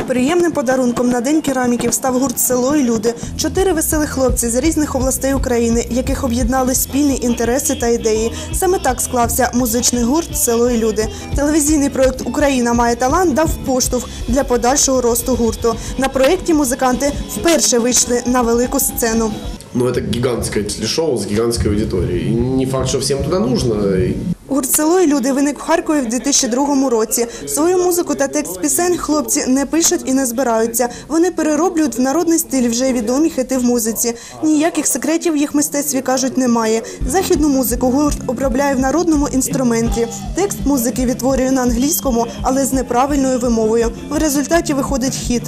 Приємним подарунком на День кераміків став гурт «Село і люди». 4 веселих хлопці з різних областей України, яких об'єднали спільні інтереси та ідеї. Саме так склався музичний гурт «Село і люди». Телевізійний проєкт «Україна має талант» дав поштовх для подальшого росту гурту. На проєкті музиканти вперше вийшли на велику сцену. Это гигантское телешоу с гигантской аудиторией. И не факт, что всем туда нужно. Гурт «Село і люди» виник в Харкові в 2002 році. Свою музику та текст пісень хлопці не пишуть і не збираються. Вони перероблюють в народний стиль вже відомі хіти в музиці. Ніяких секретів в їх мистецтві, кажуть, немає. Західну музику гурт обробляє в народному інструменті. Текст музики відтворює на англійському, але з неправильною вимовою. В результаті виходить хіт.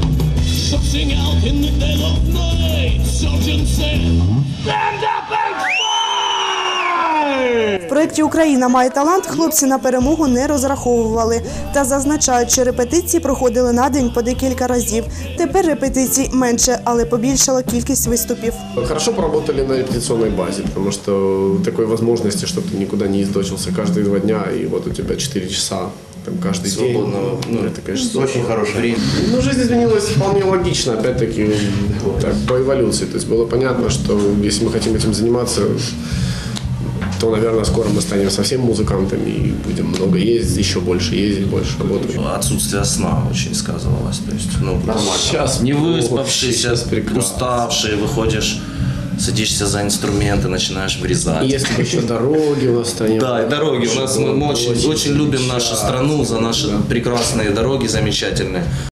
В проєкті «Україна має талант» хлопці на перемогу не розраховували. Та зазначають, що репетиції проходили на день по декілька разів. Тепер репетицій менше, але побільшала кількість виступів. Хорошо поработали на репетиционной базе, потому что такой возможности, чтобы ты никуда не издочился каждые 2 дня, и вот у тебя 4 часа там каждый свободного, день. Это, конечно, очень хорошее время. Жизнь изменилась вполне логично, опять-таки, так, по эволюции. То есть было понятно, что если мы хотим этим заниматься, то, наверное, скоро мы станем совсем музыкантами и будем много ездить, еще больше ездить, больше работать. Отсутствие сна очень сказывалось. То есть, нормально. Сейчас не выспавшийся, уставший, выходишь, садишься за инструменты, начинаешь врезать. И если еще дороги у нас в стране. Да, и дороги. У нас мы очень любим нашу страну за наши прекрасные дороги, замечательные.